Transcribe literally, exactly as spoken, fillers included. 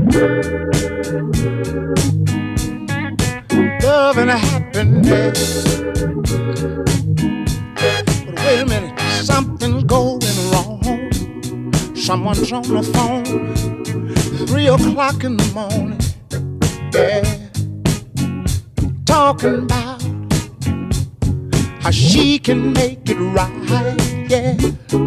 Love and happiness. But wait a minute, something's going wrong. Someone's on the phone, three o'clock in the morning, yeah, talking about how she can make it right, yeah.